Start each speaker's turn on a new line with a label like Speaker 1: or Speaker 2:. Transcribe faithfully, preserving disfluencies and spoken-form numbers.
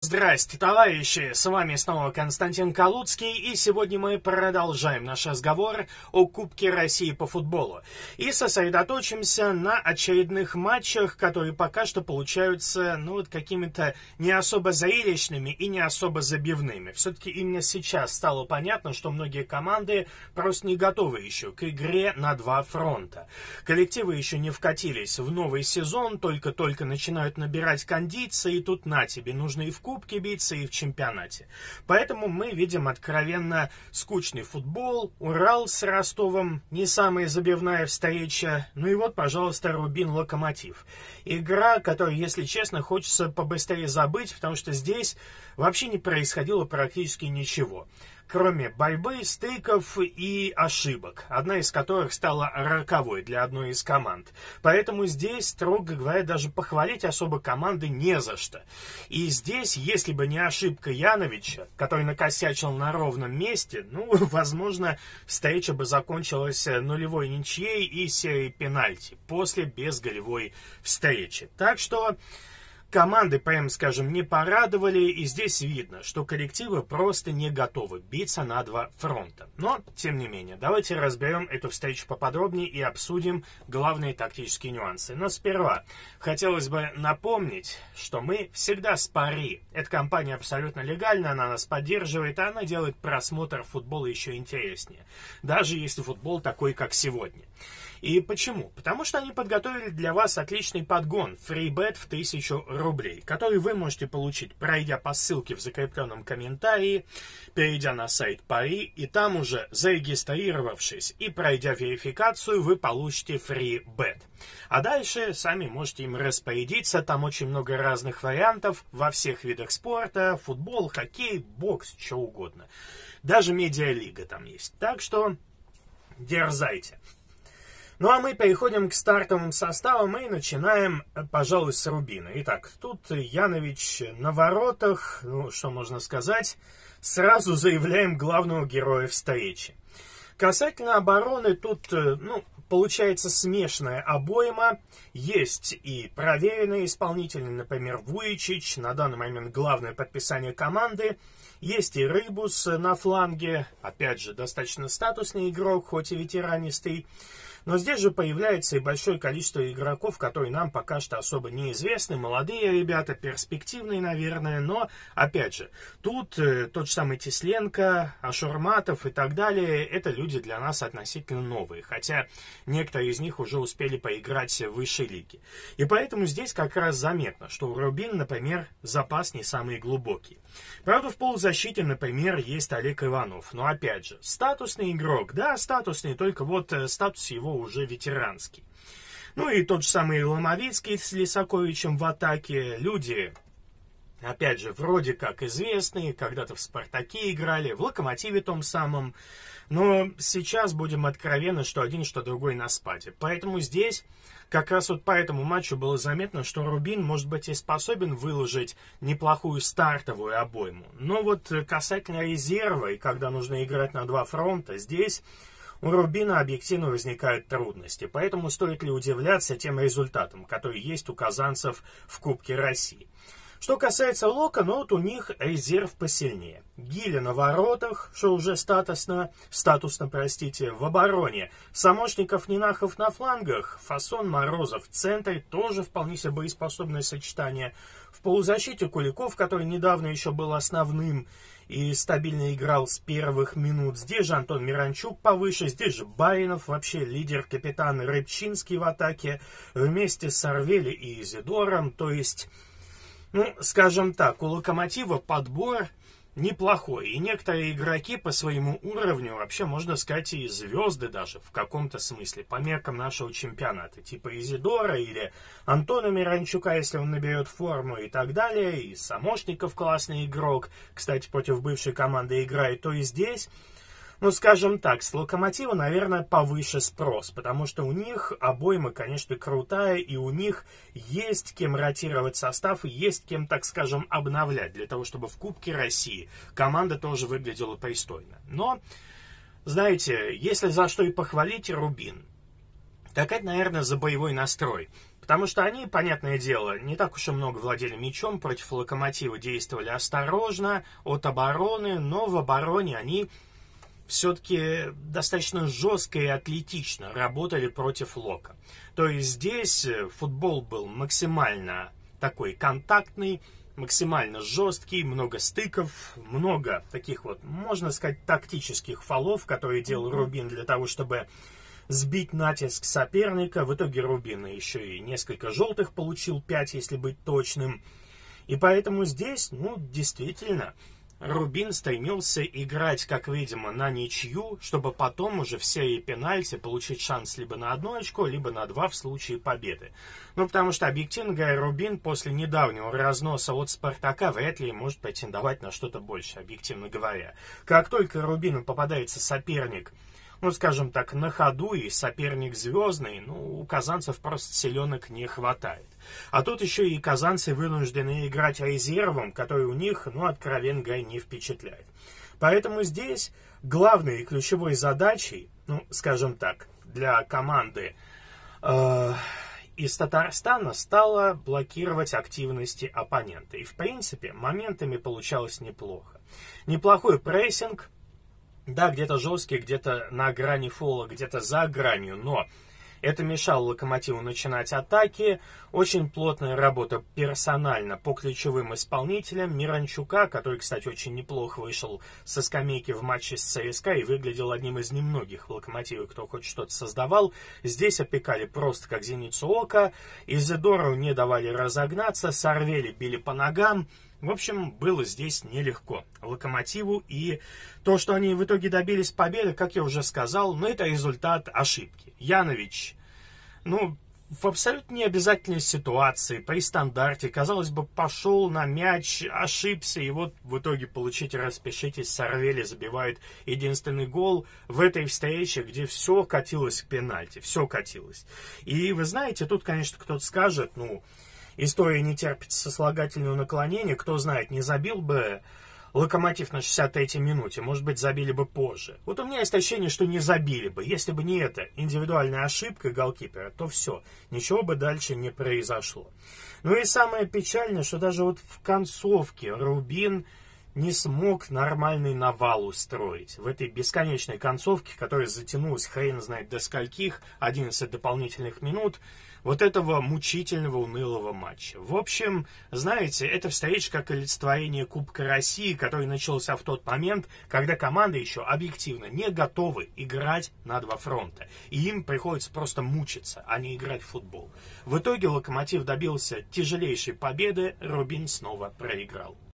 Speaker 1: Здрасте, товарищи! С вами снова Константин Калуцкий, и сегодня мы продолжаем наш разговор о Кубке России по футболу и сосредоточимся на очередных матчах, которые пока что получаются ну, вот какими-то не особо зрелищными и не особо забивными. Все-таки именно сейчас стало понятно, что многие команды просто не готовы еще к игре на два фронта. Коллективы еще не вкатились в новый сезон, только-только начинают набирать кондиции, и тут на тебе, нужно и в Кубке биться, и в чемпионате. Поэтому мы видим откровенно скучный футбол. Урал с Ростовом не самая забивная встреча. Ну и вот, пожалуйста, Рубин Локомотив. Игра, которую, если честно, хочется побыстрее забыть, потому что здесь вообще не происходило практически ничего, кроме борьбы, стыков и ошибок, одна из которых стала роковой для одной из команд. Поэтому здесь, строго говоря, даже похвалить особо команды не за что. И здесь, если бы не ошибка Яновича, который накосячил на ровном месте, ну, возможно, встреча бы закончилась нулевой ничьей и серией пенальти после безголевой встречи. Так что команды, прямо скажем, не порадовали, и здесь видно, что коллективы просто не готовы биться на два фронта. Но, тем не менее, давайте разберем эту встречу поподробнее и обсудим главные тактические нюансы. Но сперва хотелось бы напомнить, что мы всегда с Пари. Эта компания абсолютно легальна, она нас поддерживает, а она делает просмотр футбола еще интереснее. Даже если футбол такой, как сегодня. И почему? Потому что они подготовили для вас отличный подгон FreeBet в тысячу рублей, который вы можете получить, пройдя по ссылке в закрепленном комментарии, перейдя на сайт Пари, и там уже зарегистрировавшись и пройдя верификацию, вы получите FreeBet. А дальше сами можете им распорядиться, там очень много разных вариантов во всех видах спорта, футбол, хоккей, бокс, что угодно. Даже медиалига там есть. Так что дерзайте. Ну а мы переходим к стартовым составам и начинаем, пожалуй, с Рубина. Итак, тут Янович на воротах, ну что можно сказать, сразу заявляем главного героя встречи. Касательно обороны, тут, ну, получается смешанная обойма. Есть и проверенные исполнители, например, Вуйчич, на данный момент главное подписание команды. Есть и Рыбус на фланге, опять же, достаточно статусный игрок, хоть и ветеранистый. Но здесь же появляется и большое количество игроков, которые нам пока что особо неизвестны. Молодые ребята, перспективные, наверное. Но, опять же, тут э, тот же самый Тесленко, Ашурматов и так далее. Это люди для нас относительно новые. Хотя некоторые из них уже успели поиграть в высшей лиге. И поэтому здесь как раз заметно, что у Рубин, например, запас не самый глубокий. Правда, в полузащите, например, есть Олег Иванов. Но, опять же, статусный игрок. Да, статусный, только вот э, статус его уже ветеранский. Ну и тот же самый Ломовицкий с Лисаковичем в атаке. Люди, опять же, вроде как известные, когда-то в «Спартаке» играли, в «Локомотиве» том самом. Но сейчас будем откровенны, что один, что другой на спаде. Поэтому здесь, как раз вот по этому матчу было заметно, что Рубин, может быть, и способен выложить неплохую стартовую обойму. Но вот касательно резерва, и когда нужно играть на два фронта, здесь у Рубина объективно возникают трудности, поэтому стоит ли удивляться тем результатам, которые есть у казанцев в Кубке России. Что касается Лока, ну вот у них резерв посильнее. Гиля на воротах, что уже статусно, статусно, простите, в обороне. Самошников, Нинахов на флангах, Фасон, Морозов в центре, тоже вполне себе боеспособное сочетание. В полузащите Куликов, который недавно еще был основным и стабильно играл с первых минут. Здесь же Антон Миранчук повыше, здесь же Баринов, вообще лидер-капитан Рыбчинский в атаке, вместе с Арвели и Изидором, то есть, ну, скажем так, у Локомотива подбор неплохой. И некоторые игроки по своему уровню, вообще, можно сказать, и звезды даже, в каком-то смысле, по меркам нашего чемпионата. Типа Изидора или Антона Миранчука, если он наберет форму и так далее. И Самошников классный игрок, кстати, против бывшей команды играет. То и здесь, ну, скажем так, с Локомотива, наверное, повыше спрос, потому что у них обойма, конечно, крутая, и у них есть кем ротировать состав, и есть кем, так скажем, обновлять, для того, чтобы в Кубке России команда тоже выглядела пристойно. Но, знаете, если за что и похвалить Рубин, Так это, наверное, за боевой настрой. Потому что они, понятное дело, не так уж и много владели мячом, против Локомотива действовали осторожно, от обороны, но в обороне они все-таки достаточно жестко и атлетично работали против Лока. То есть здесь футбол был максимально такой контактный, максимально жесткий, много стыков, много таких вот, можно сказать, тактических фолов, которые делал Рубин для того, чтобы сбить натиск соперника. В итоге Рубин еще и несколько желтых получил, пять, если быть точным. И поэтому здесь, ну, действительно, Рубин стремился играть, как видимо, на ничью, чтобы потом уже в серии пенальти получить шанс либо на одно очко, либо на два в случае победы. Ну, потому что, объективно говоря, Рубин после недавнего разноса от Спартака вряд ли может претендовать на что-то больше, объективно говоря. Как только Рубину попадается соперник, ну, скажем так, на ходу, и соперник звездный, ну, у казанцев просто селенок не хватает. А тут еще и казанцы вынуждены играть резервом, который у них, ну, откровенно говоря, не впечатляет. Поэтому здесь главной и ключевой задачей, ну, скажем так, для команды э, из Татарстана стало блокировать активности оппонента. И, в принципе, моментами получалось неплохо. Неплохой прессинг. Да, где-то жесткий, где-то на грани фола, где-то за гранью, но это мешало Локомотиву начинать атаки. Очень плотная работа персонально по ключевым исполнителям. Миранчука, который, кстати, очень неплохо вышел со скамейки в матче с ЦСКА и выглядел одним из немногих в Локомотиве, кто хоть что-то создавал. Здесь опекали просто как зеницу ока. Изидору не давали разогнаться, Сарвели били по ногам. В общем, было здесь нелегко Локомотиву, и то, что они в итоге добились победы, как я уже сказал, ну, это результат ошибки. Янович, ну, в абсолютно необязательной ситуации, при стандарте, казалось бы, пошел на мяч, ошибся, и вот в итоге получите, распишитесь, Сарвели забивает единственный гол в этой встрече, где все катилось к пенальти, все катилось. И вы знаете, тут, конечно, кто-то скажет, ну, история не терпит сослагательного наклонения. Кто знает, не забил бы Локомотив на шестьдесят третьей минуте. Может быть, забили бы позже. Вот у меня есть ощущение, что не забили бы. Если бы не эта индивидуальная ошибка голкипера, то все. Ничего бы дальше не произошло. Ну и самое печальное, что даже вот в концовке Рубин не смог нормальный навал устроить. В этой бесконечной концовке, которая затянулась хрен знает до скольких, одиннадцать дополнительных минут, вот этого мучительного, унылого матча. В общем, знаете, эта встреча как олицетворение Кубка России, который начался в тот момент, когда команды еще объективно не готовы играть на два фронта. И им приходится просто мучиться, а не играть в футбол. В итоге Локомотив добился тяжелейшей победы, Рубин снова проиграл.